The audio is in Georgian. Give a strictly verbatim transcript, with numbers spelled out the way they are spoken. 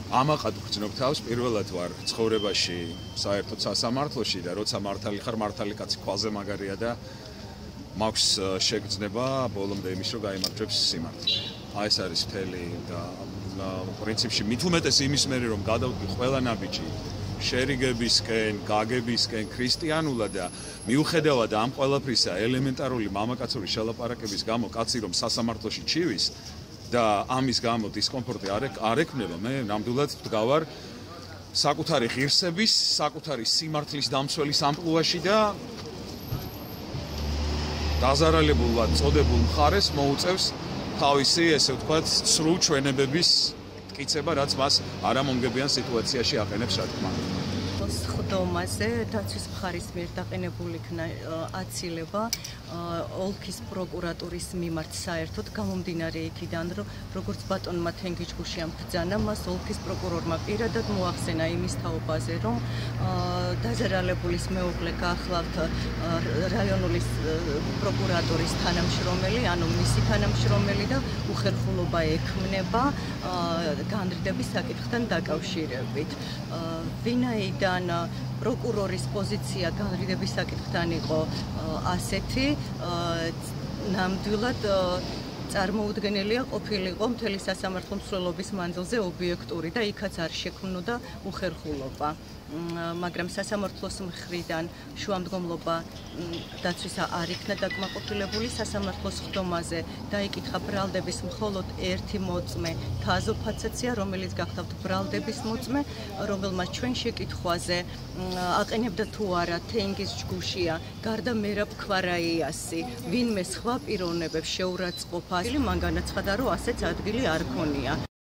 ამაყად ვგრძნობ თავს, პირველად ვარ ცხოვრებაში, საერთოდ სასამართლოში და როცა მართალი ხარ, მართალი კაცი ქვალზე მაგარია და მაქვს შეგრძნება ბოლომდე იმის, რომ გაიმარჯვებს სიმართლე. აი ეს არის მთელი და პრინციპში მით უმეტეს იმის მერე რომ გადავდივი ყველა ნაბიჯი შერიგებისკენ, გაგებისკენ, ქრისტიანულად და მიუხედავად ამ ყველაფრისა ელემენტარული მამაკაცური შელაპარაკების გამო კაცი რომ სასამართლოში ჩივის და ამის გამო დისკომფორტი არ ექმნება, მე ნამდვილად ვდგავარ საკუთარი ღირსების, საკუთარი სიმართლის დამცველის ამპლუაში და დაზარალებულად წოდებულ მხარეს მოუწევს თავისი, ესე ვთქვათ, ცრუ ჩვენებების მტკიცება, რაც მას არამომგებიან სიტუაციაში აყენებს, რა თქმა უნდა. ხდომაზე დაცვის მხარის მიერ დაყენებული იქნა აცილება ოლქის პროკურატურის მიმართ საერთოდ გამომდინარე იქიდან, რომ როგორც ბატონმა თენგიჩგუშიამ ბრძანა, მას ოლქის პროკურორმა პირადად მოახსენა იმის თაობაზე, რომ დაზარალებულის მეუღლე გახლავთ რაიონული პროკურატურის თანამშრომელი, ანუ მისი თანამშრომელი და უხერხულობა ექმნება განრიდების საკითხთან დაკავშირებით. ვინაიდან პროკურორის პოზიცია განრიდების საკითხთან იყო ასეთი, ნამდვილად წარმოუდგენელია ყოფილიყო მთელი სასამართლო მსვლელობის მანძილზე ობიექტური და იქაც არ შექმნოდა უხერხულობა. მაგრამ სასამართლოს მხრიდან შუამდგომლობა დაცვისა არ იქნა დაკმაყოფილებული სასამართლოს ხდომაზე დაიკითხა ბრალდების მხოლოდ ერთი მოწმე თაზო ფაცაცია, რომელიც გახლავთ ბრალდების მოწმე, რომელმაც ჩვენ შეკითხვაზე აყენებდა თუ არა თენგის ჯგუშია გარდა მერაბ ქვარაიასი ვინმე სხვა პიროვნებებს შეურაცხყოფა, მან განაცხადა, რომ ასეც ადგილი არ ქონია.